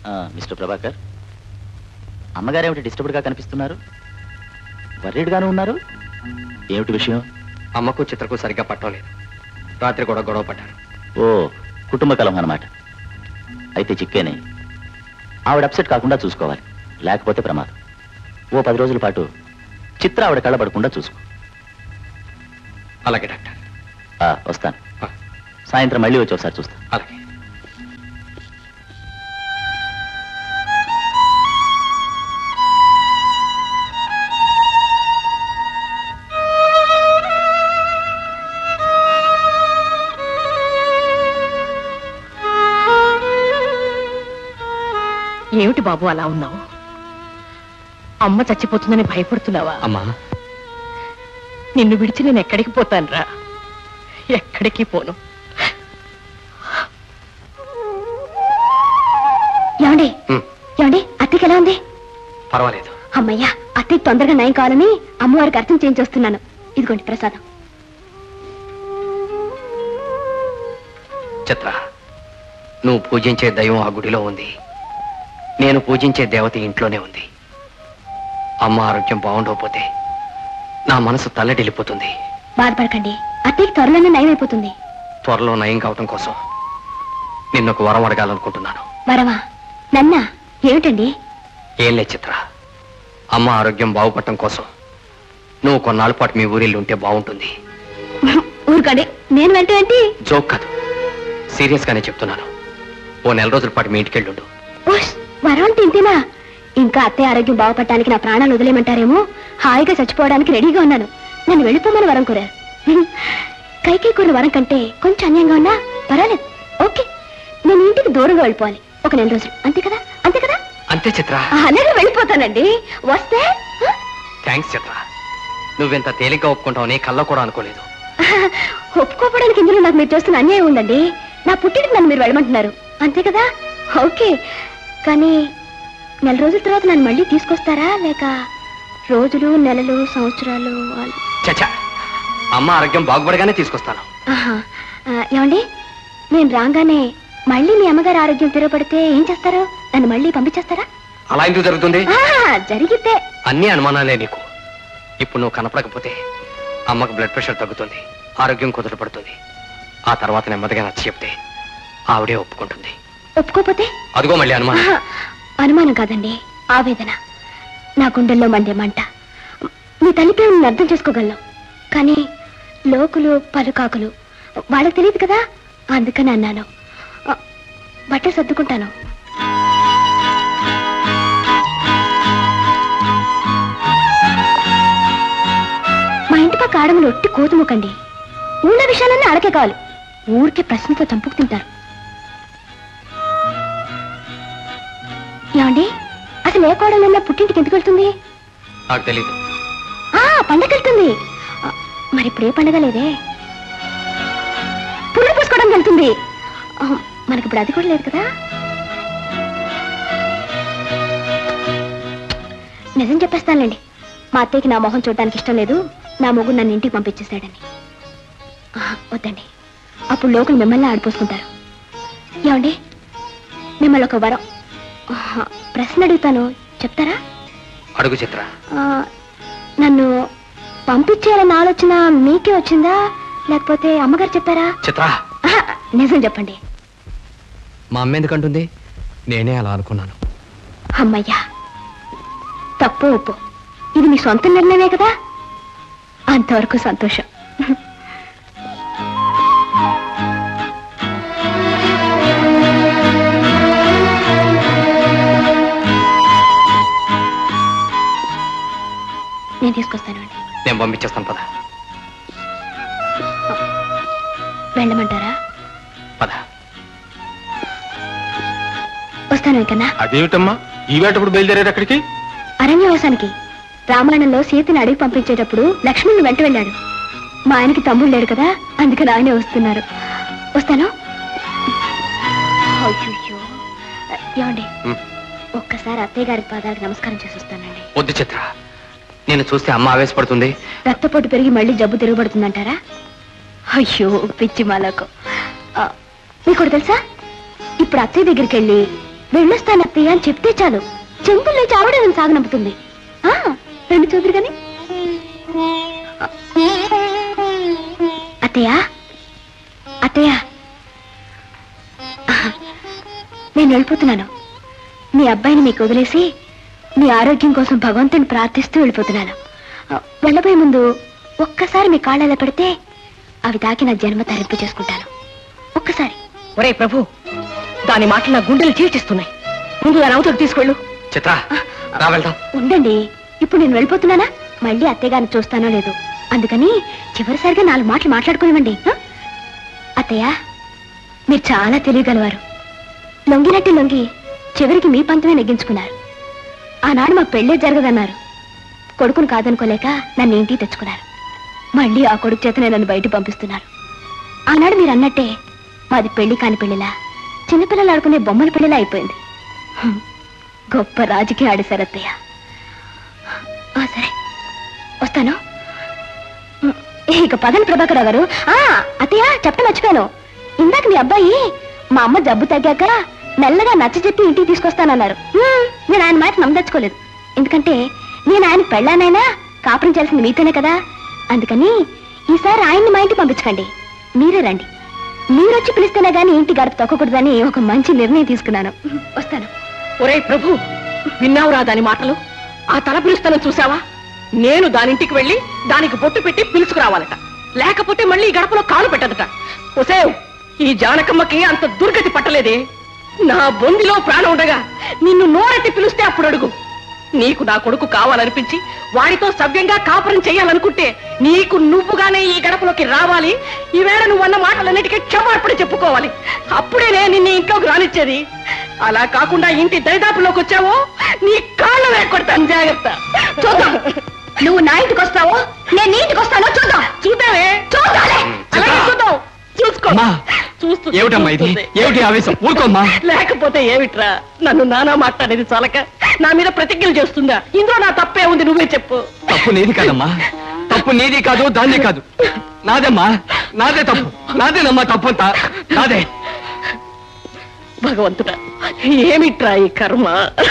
Mister Prabhakar, అమ్మగారు ఏమిటి డిస్టర్బ్డ్గా కనిపిస్తున్నారు? వర్రీడ్గానే ఉన్నారు. ఏమిటి విషయం? అమ్మకు చిత్రకు సరిగ్గా పట్టలేదు. రాత్రి కూడా గొడవ పడ్డారు. ఓ, కుటుంబ కలం అన్నమాట. అయితే చిక్కేనే. ఆవిడ అప్సెట్ కాకుండా చూసుకోవాలి, లేకపోతే ప్రమాదం. ఓ 10 రోజుల పాటు చిత్ర ఆవిడ కళ్ళబడకుండా చూసుకో. అలాగే డాక్టర్. వస్తాను. సాయంత్రం మళ్ళీ వచ్చి ఒకసారి చూస్తాను. అలాగే. ఏమిటి బాబు అలా ఉన్నావు? అమ్మ చచ్చిపోతుందని భయపడుతున్నావా? అమ్మా, నిన్ను విడిచి నేను ఎక్కడికి పోతానురా? ఎక్కడికి పోను. ఏమండి ఏమండి, అత్తకి ఎలా ఉంది? పర్వాలేదు. అమ్మయ్యా, అత్తకి తొందరగా నయం కావాలని అమ్మవారికి అర్థం చేయించొస్తున్నాను. ఇదిగోండి ప్రసాదం. చిత్ర, నువ్వు పూజించే దైవం ఆ గుడిలో ఉంది. నేను పూజించే దేవత ఇంట్లోనే ఉంది. అమ్మ ఆరోగ్యం బాగుండకపోతే నా మనసు తల్లడిల్లిపోతుంది. బాధపడకండి, అత్తకి త్వరలోనే నయం అయిపోతుంది. త్వరలో నయం కావటం కోసం నిన్నొక వరం అడగాలనుకుంటున్నాను. వరమా? నన్నా? ఏమిటండి? ఏం లేదు చిత్ర, అమ్మ ఆరోగ్యం బాగుపడటం కోసం నువ్వు కొన్నాళ్ళ పాటు మీ ఊరిల్లు ఉంటే బాగుంటుంది. ఊరుకోండి, నేను వెంట జోక్ కాదు, సీరియస్ గానే చెప్తున్నాను. ఓ 4 రోజుల పాటు మీ ఇంటికెళ్ళుండు. వరం తింటేనా? ఇంకా అత్తయ్య ఆరోగ్యం బాగుపడటానికి నా ప్రాణాలు వదిలేమంటారేమో. హాయిగా చచ్చిపోవడానికి రెడీగా ఉన్నాను. నన్ను వెళ్ళిపోమని వరం కోరారు. కైకే కోరిన వరం కంటే కొంచెం అన్యాయంగా ఉన్నా పర్వాలేదు. ఓకే, నేను ఇంటికి దూరంగా వెళ్ళిపోవాలి. ఒక 4 రోజులు, అంతే కదా? అంతే కదా? అంతే చిత్ర. అలాగే వెళ్ళిపోతానండి. వస్తే థ్యాంక్స్ చిత్ర, నువ్వెంత తేలిగ్గా ఒప్పుకుంటావని కల్లో కూడా అనుకోలేదు. ఒప్పుకోవడానికి ఇందులో నాకు మీరు చేస్తున్న అన్యాయం ఉందండి. నా పుట్టినకి నన్ను మీరు వెళ్ళమంటున్నారు, అంతే కదా? ఓకే, కానీ 4 రోజుల తర్వాత నన్ను మళ్ళీ తీసుకొస్తారా, లేక రోజులు, నెలలు, సంవత్సరాలు? చచ్చా, అమ్మ ఆరోగ్యం బాగుపడగానే తీసుకొస్తాను. ఏమండి, నేను రాగానే మళ్ళీ మీ అమ్మగారు ఆరోగ్యం తిరగబడితే ఏం చేస్తారు? నన్ను మళ్ళీ పంపించేస్తారా? అలా ఎందుకు జరుగుతుంది? జరిగితే అన్ని అనుమానాలే నీకు. ఇప్పుడు నువ్వు కనపడకపోతే అమ్మకు బ్లడ్ ప్రెషర్ తగ్గుతుంది, ఆరోగ్యం కుదుటపడుతుంది. ఆ తర్వాత నెమ్మదిగా నచ్చి చెప్తే ఆవిడే ఒప్పుకుంటుంది. ఒప్పుకోపోతే? అదిగో మళ్ళీ అనుమానం. అనుమానం కాదండి, ఆవేదన. నా గుండెల్లో మండే మంట. మీ తల్లిపై నేను అర్థం చేసుకోగలను, కానీ లోకులు, పలుకాకులు వాళ్ళకి తెలియదు కదా. అందుకని అన్నాను. బట్టలు సర్దుకుంటాను. మా ఇంటి పక్క ఆడములు ఒట్టి కోతుముకండి. ఉన్న విషయాలన్నీ అడకే కావాలి. ఊరికే ప్రశ్నతో చంపుకు తింటారు. ఏమండి, అసలు ఏ కోడలన్నా పుట్టింటికి ఎందుకు వెళ్తుంది? నాకు తెలీదు. పండగ వెళ్తుంది. మరి ఇప్పుడు ఏ పండగ లేదే. పుల్ల పూసుకోవడం వెళ్తుంది. మనకి ఇప్పుడు అది కూడా లేదు కదా. నిజం చెప్పేస్తానులేండి, మా అత్తయ్యకి నా మొహం చూడడానికి ఇష్టం లేదు. నా మొగుడు నన్ను ఇంటికి పంపించేశాడని. వద్దండి, అప్పుడు లోకలు మిమ్మల్ని ఆడిపోసుకుంటారు. ఏమండి, మిమ్మల్ని ఒక వరం ప్రశ్న అడుగుతాను, చెప్తారా? అడుగు చిత్ర. నన్ను పంపించేయాలన్న ఆలోచన మీకే వచ్చిందా, లేకపోతే అమ్మగారు చెప్పారా? చిత్ర, నిజం చెప్పండి. మా అమ్మ ఎందుకంటుంది? నేనే అలా అనుకున్నాను. అమ్మయ్యా, తప్పు ఒప్పు, ఇది మీ సొంత నిర్ణయమే కదా. అంతవరకు సంతోషం. నేను తీసుకొస్తానండి. నేను పంపించేస్తాను, పద. వెళ్ళమంటారా? పద. వస్తాను కన్నా. అదేమిటమ్మా ఈ వేటప్పుడు బయలుదేరారు అక్కడికి? అరణ్యవాసానికి. రామాయణంలో సీతని అడిగి పంపించేటప్పుడు లక్ష్మణుని వెంట వెళ్ళాడు. మా ఆయనకి తమ్ముడు లేడు కదా, అందుకని ఆయనే వస్తున్నారు. వస్తాను. అయ్యో, ఏమండి, ఒక్కసారి అత్తయ్య గారి పాదాలకు నమస్కారం చేసి వస్తానండి. వద్దు చిత్ర, నేను చూస్తే అమ్మ ఆవేశపడుతుంది. రక్తపోటు పెరిగి మళ్ళీ జబ్బు తిరగబడుతుందంటారా? అయ్యో పిచ్చి మాలకు. మీకు తెలుసా, ఇప్పుడు అత్తయ్య దగ్గరికి వెళ్ళి వెళ్ళొస్తానత్తయ్య అని చెప్తే చాలు చెంపులు లేచి ఆవిడే నన్ను సాగనంపుతుంది. రెండు చూదురు గాని. అత్తయ్య అత్తయ్య నేను వెళ్ళిపోతున్నాను. మీ అబ్బాయిని మీకు వదిలేసి మీ ఆరోగ్యం కోసం భగవంతుని ప్రార్థిస్తూ వెళ్ళిపోతున్నాను. వెళ్ళబోయే ముందు ఒక్కసారి మీ కాళ్ళలో పడితే అవి తాకి నా జన్మ తరింపు చేసుకుంటాను. ఒక్కసారి. ఒరే ప్రభు, దాని మాటలు నా గుండెలు చీల్చిస్తున్నాయి. ముందు దాని అవతలకు తీసుకెళ్ళు. చిత్ర రా వెళ్దాం. ఉండండి, ఇప్పుడు నేను వెళ్ళిపోతున్నానా? మళ్ళీ అత్తయ్య గారిని చూస్తానో లేదు, అందుకని చివరిసారిగా 4 మాటలు మాట్లాడుకునివ్వండి. అత్తయ్య, మీరు చాలా తెలియగలవారు. లొంగినట్టు లొంగి చివరికి మీ పంతమే నెగ్గించుకున్నారు. ఆనాడు మా పెళ్ళే జరగదన్నారు. కొడుకును కాదనుకోలేక నన్ను ఇంటికి తెచ్చుకున్నారు. మళ్ళీ ఆ కొడుకు చేతనే నన్ను బయట పంపిస్తున్నారు. ఆనాడు మీరు అన్నట్టే మాది పెళ్లి కాని పెళ్లిలా, చిన్నపిల్లలు ఆడుకునే బొమ్మల పెళ్లిలా అయిపోయింది. గొప్ప రాజకీయ ఆడేశారు అత్తయ్య. సరే, వస్తాను. ఇక పదని ప్రభాకర్ గారు. అత్తయ్య, చెప్ప మర్చిపోయాను. ఇందాక మీ అబ్బాయి మా అమ్మ జబ్బు తగ్గాక మెల్లగా నచ్చ చెప్పి ఇంటికి తీసుకొస్తానన్నారు. నేను ఆయన మాట నమ్మదచ్చుకోలేదు. ఎందుకంటే నేను ఆయన పెళ్ళానైనా కాపురం చేయాల్సింది మీతోనే కదా. అందుకని ఈసారి ఆయన్ని మా ఇంటికి పంపించకండి, మీరే రండి. మీరొచ్చి పిలిస్తేనే గానీ ఇంటి గడప తొక్కకూడదని ఒక మంచి నిర్ణయం తీసుకున్నాను. వస్తాను. ఒరే ప్రభు, విన్నావురా దాని మాటలు? ఆ తల పిలుస్తానని చూసావా? నేను దానింటికి వెళ్ళి దానికి బొట్టు పెట్టి పిలుచుకురావాలట, లేకపోతే మళ్ళీ ఈ గడపలో కాలు పెట్టదట. ఒసేవ్, ఈ జానకమ్మకి అంత దుర్గతి పట్టలేదే. నా బొందిలో ప్రాణం ఉండగా నిన్ను నోరెత్తి పిలిస్తే అప్పుడు అడుగు. నీకు నా కొడుకు కావాలనిపించి వాడితో సవ్యంగా కాపురం చేయాలనుకుంటే నీకు నువ్వుగానే ఈ గడపలోకి రావాలి. ఈవేళ నువ్వన్న మాటలన్నిటికీ క్షమార్పణ చెప్పుకోవాలి. అప్పుడేనే నిన్ను ఇంట్లోకి రానిచ్చేది. అలా కాకుండా ఇంటి దరిదాపులోకి వచ్చావో నీ కాళ్ళు వేకొడతాను, జాగ్రత్త. చూద్దాం, నువ్వు నా ఇంటికి వస్తావో నేను నీ ఇంటికి వస్తానో చూద్దాం. చూద్దామే, చూద్దాలే. అలాగే చూద్దాం. చూసుకో. ఏమిటమ్మా ఇది? ఏమిటి ఆవేశం? ఊరుకోమ్మా. లేకపోతే ఏమిట్రా, నన్ను నానా మాట్లాడేది చాలక నా మీద ప్రతిజ్ఞలు చేస్తుందా? ఇందులో నా తప్పే ఉంది, నువ్వే చెప్పు. తప్పు నీది కాదమ్మా, తప్పు నీది కాదు, దాన్నే కాదు, నాదమ్మా. నాదే తప్పు, నాదేనమ్మా తప్పంతా, నాదే. భగవంతుడా, ఏమిట్రా ఈ కర్మ?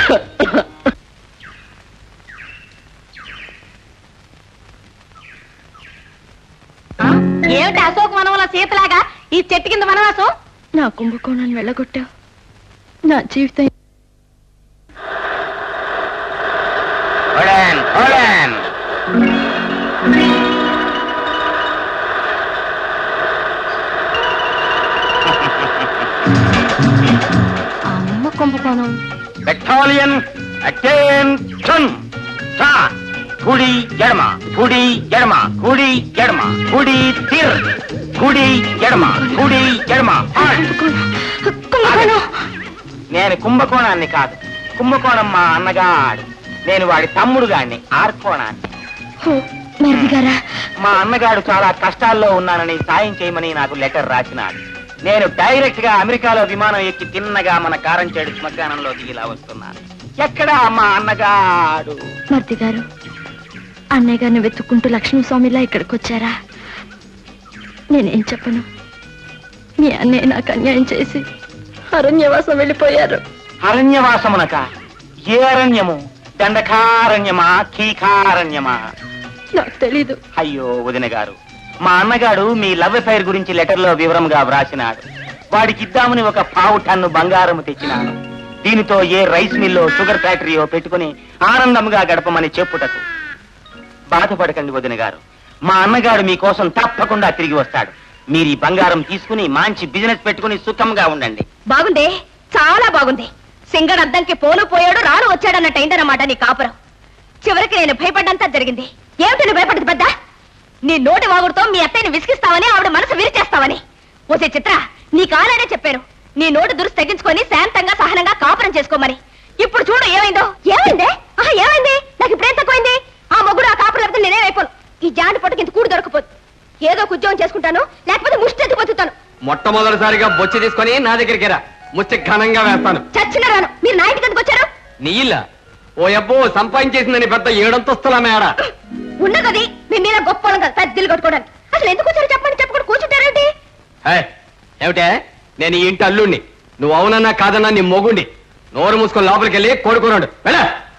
ఏమిటి అశోక్ వనంలో సీతలాగా ఈ చెట్టు కింద వనవాసం? నా కుంభకోణాన్ని వెళ్ళగొట్టావు. నా జీవితం అమ్మ కుంభకోణం. Battalion attention. కుడి ఎడమ, కుడి ఎడమ, కుడి ఎడమ, కుడి తిర్, కుడి ఎడమ, కుడి ఎడమ. నేను కుంభకోణాన్ని కాదు, కుంభకోణం మా అన్నగాడు. నేను వాడి తమ్ముడు గాడిని, ఆర్కోణాన్ని. మా అన్నగాడు చాలా కష్టాల్లో ఉన్నానని సాయం చేయమని నాకు లెటర్ రాసినాడు. నేను డైరెక్ట్ గా అమెరికాలో విమానం ఎక్కి తిన్నగా మన కారంచేడు శ్మశానంలో దిగిలా వస్తున్నాను. ఎక్కడా మా అన్నగాడు? మర్ది గారు, అన్నయ్య గారిని వెతుక్కుంటూ లక్ష్మీస్వామిలా ఇక్కడికి వచ్చారా? నేనేం చెప్పను. మీ అన్నయ్య నాకు అన్యాయం చేసి అరణ్యవాసం వెళ్ళిపోయారు. అరణ్యవాసమునక? ఏ అరణ్యము? దండకారణ్యమా, కీకారణ్యమా? నాకు తెలీదు. అయ్యో వదిన గారు, మా అన్నగాడు మీ లవ్ అఫైర్ గురించి లెటర్లో వివరంగా వ్రాసినాడు. వాడికి ఇద్దామని ఒక 1/4 టన్ను బంగారము తెచ్చినాను. దీనితో ఏ రైస్ మిల్లో, షుగర్ ఫ్యాక్టరీయో పెట్టుకుని ఆనందంగా గడపమని చెప్పుటకు. బాధపడకండి వదిన గారు, మా అన్నగాడు మీకోసం తప్పకుండా తిరిగి వస్తాడు. మీరు ఈ బంగారం తీసుకుని మంచి బిజినెస్ పెట్టుకుని సుఖంగా ఉండండి. బాగుంది, చాలా బాగుంది. సింగడు అద్దంకి పోను పోయాడు, రాను వచ్చాడన్నట్టు అయిందన్నమాట నీ కాపురం. చివరికి నేను భయపడ్డంతా జరిగింది. ఏమిటి నువ్వు భయపడదు పెద్ద? నీ నోటి వాగుడుతో మీ అత్తయ్యని విసిగిస్తావని, ఆవిడ మనసు విరిచేస్తావని. ఓసే చిత్ర, నీ కాలానే చెప్పాను, నీ నోటి దురుసు తగ్గించుకొని శాంతంగా సహనంగా కాపురం చేసుకోమని. ఇప్పుడు చూడు ఏమైందో. ఏమైందే? ఏమైంది? నాకు ఇప్పుడేం తక్కువైంది? ఆ మొగుడు ఆ కాపురం లేకపోతే నేనేమైపోను. ఈ జాండి పొట్టకి ఇంత కూడు దొరకపోదు. ఏదో ఉద్యోగం చేసుకుంటాను, లేకపోతే ముష్టెత్తి బతుకుతాను. మొట్టమొదటిసారిగా బొచ్చి తీసుకొని నా దగ్గరికి రా, ముచ్చి ఘనంగా వేస్తాను. చచ్చిన రాను. మీరు నా ఇంటికి ఎందుకు వచ్చారు? నీ ఇల్లా? ఓ అబ్బో, సంపాదించేసిందని పెద్ద 7 అంతస్తుల మేడ. ఉన్నది మీ మీద గొప్ప కదా, పెద్దలు కొట్టుకోవడానికి. అసలు ఎందుకు వచ్చారు చెప్పండి, చెప్పకుండా కూర్చుంటారేంటి? ఏమిటే, నేను ఈ ఇంటి అల్లుణ్ణి. నువ్వు అవునన్నా కాదన్నా నీ మొగుండి. నోరు మూసుకొని లోపలికి వెళ్ళి కోడుకున్నాడు వెళ్ళ.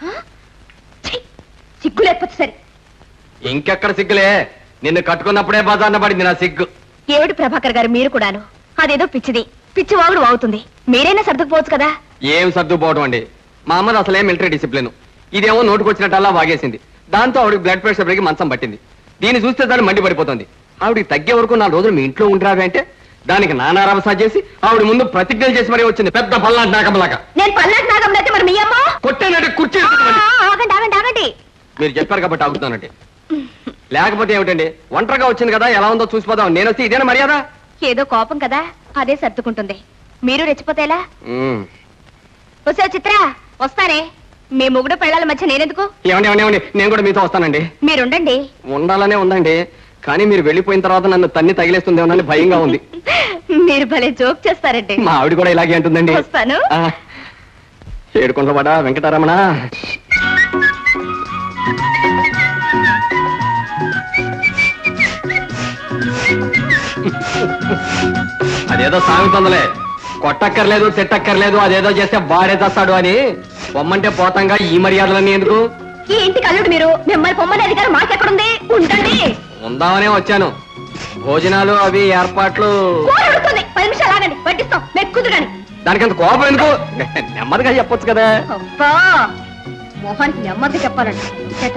సిగ్గు లేకపోతే సరే. ఇంకెక్కడ సిగ్గులే, నిన్ను కట్టుకున్నప్పుడే బజార్న పడింది నా సిగ్గు. ఏమిటి ప్రభాకర్ గారు మీరు కూడాను? అదేదో పిచ్చిది, పిచ్చి వాగుడు అవుతుంది. మీరైనా సర్దుకుపోవచ్చు కదా. ఏం సర్దుపోవడం అండి, మా అమ్మది అసలే మిలిటరీ డిసిప్లిన్. ఇదేమో నోటుకొచ్చినట్టల్లా వాగేసింది. దాంతో ఆవిడకి బ్లడ్ ప్రెషర్ పెరిగి మంచం పట్టింది. దీన్ని చూస్తే దాన్ని మండి పడిపోతుంది. ఆవిడికి తగ్గే వరకు 4 రోజులు మీ ఇంట్లో ఉంటారు అంటే దానికి నానా రభస చేసి ఆవిడ ముందు ప్రతిజ్ఞలు చేసి మరీ వచ్చింది పెద్ద పల్లాంటి నాగంలాగా. నేను పల్లాంటి నాగం అయితే మరి మీ అమ్మ కొట్టేనంటే కుర్చీ. ఆగండి. మీరు చెప్పారు కాబట్టి ఆగుతున్నానండి, లేకపోతే ఏమిటండి? ఒంటరిగా వచ్చింది కదా, ఎలా ఉందో చూసిపోదాం. నేను వస్తే ఇదేనా మర్యాద? ఏదో కోపం కదా, అదే సర్దుకుంటుంది. మీరు రెచ్చిపోతేలా? వస్తే చిత్ర వస్తానే. మీ ముగ్గురు పెళ్ళాల మధ్య నేనెందుకు? ఏమండి, నేను కూడా మీతో వస్తానండి. మీరుండండి. ఉండాలనే ఉందండి, కానీ మీరు వెళ్ళిపోయిన తర్వాత నన్ను తన్ని తగిలేస్తుందేమోనని భయంగా ఉంది. మీరు భలే జోక్ చేస్తారండి. మా ఆవిడ కూడా ఇలాగే అంటుందండి. వస్తాను. ఏడుకొండవాడ వెంకటరమణ. అదేదో సాగుతుందిలే, కొట్టక్కర్లేదు తిట్టక్కర్లేదు, అదేదో చేస్తే వాడే చేస్తాడు అని. పొమ్మంటే పోతాంగా, ఈ మర్యాదలన్నీ ఎందుకు? ఈ ఇంటికి అల్లుడు మీరు, మిమ్మల్ని పొమ్మని అధికారం మాకెక్కడుంది? ఉండండి. ఉందామనే వచ్చాను. భోజనాలు అవి ఏర్పాట్లు 10 నిమిషాలు ఆగండి, పట్టిస్తాం. మెక్కుదు కానీ దానికంత కోపం ఎందుకు? నెమ్మదిగా చెప్పొచ్చు కదా. అబ్బా, మోహానికి నెమ్మది చెప్పాలండి.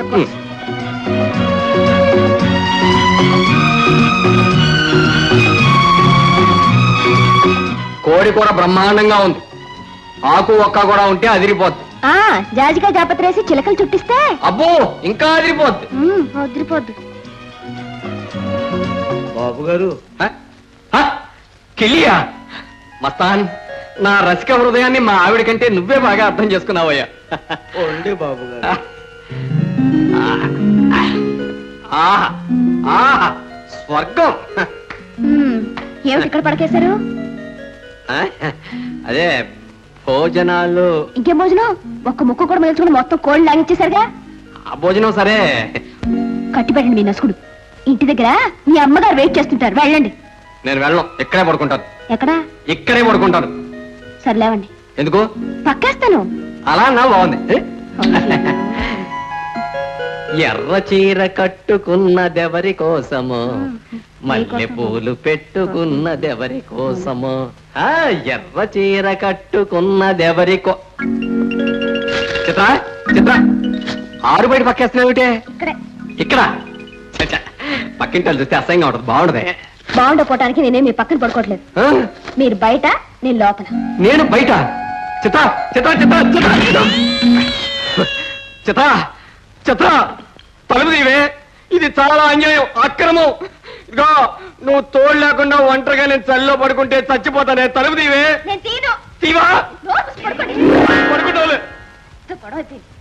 కోడి కూర బ్రహ్మాండంగా ఉంది. ఆకు ఒక్క కూడా ఉంటే అదిరిపోద్ది. జాజికాయ జాపత్రేసి చిలకలు చుట్టిస్తే అబ్బో ఇంకా అదిరిపోద్ది. అదిరిపోద్దు. బాబు గారు, కిలియా మస్తాన్, నా రసిక హృదయాన్ని మా ఆవిడ కంటే నువ్వే బాగా అర్థం చేసుకున్నావయ్యా. బాబు గారు. స్వర్గం. ఏమిటి ఇక్కడ పడకేశారు? అదే భోజనాలు. ఇంకేం భోజనం? ఒక్క ముక్క కూడా మిగుల్చుకుని మొత్తం కోళ్ళు లాగిచ్చేసరిగా. ఆ భోజనం సరే, కట్టి పెట్టండి మీ నసుకుడు. ఇంటి దగ్గర మీ అమ్మగారు వెయిట్ చేస్తుంటారు, వెళ్ళండి. నేను వెళ్ళను, ఇక్కడే పడుకుంటాను. ఎక్కడా? ఇక్కడే పడుకుంటాను. సర్లేవండి. ఎందుకు? పక్కేస్తాను. అలా నా బాగుంది. ఎర్ర చీర కట్టుకున్నదెవరి కోసమో, మల్లె పూలు పెట్టుకున్నదెవరి కోసమో, ఎర్ర చీర కట్టుకున్నదెవరి చిత్ర చిత్ర, ఆరు బయట పక్కేస్తున్నావుటే. ఇక్కడ పక్కింటి చూస్తే అసహ్యంగా ఉంటుంది, బాగుండదే. బాగుండపోవటానికి నేనే మీ పక్కన పడుకోవట్లేదు. మీరు బయట, నేను లోపల. నేను బయట. చిత్ర చిత్ర చిత్ర చిత్ర చిత్ర చిత్ర, తలుపు తీవే. ఇది చాలా అన్యాయం, అక్రమం. ఇదిగో, నువ్వు తోడు లేకుండా ఒంటరిగా నేను చలిలో పడుకుంటే చచ్చిపోతానే. తలుపు తీవే. నేను తీను. తీవా? పడుకోండి. పడుకుంటా. గొడవ